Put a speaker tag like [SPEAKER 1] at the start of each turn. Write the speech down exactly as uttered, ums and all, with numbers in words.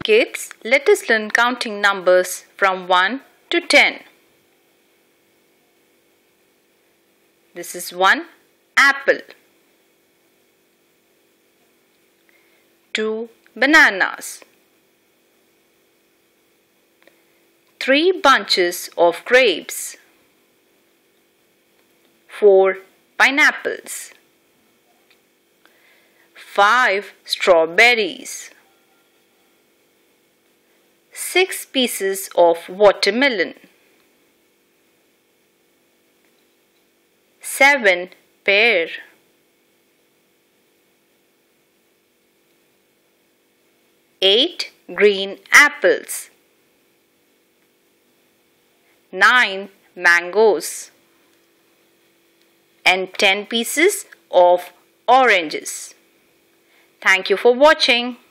[SPEAKER 1] Kids, let us learn counting numbers from one to ten. This is one apple, two bananas, three bunches of grapes, four pineapples, five strawberries, six pieces of watermelon, seven pear, eight green apples, nine mangoes, and ten pieces of oranges. Thank you for watching.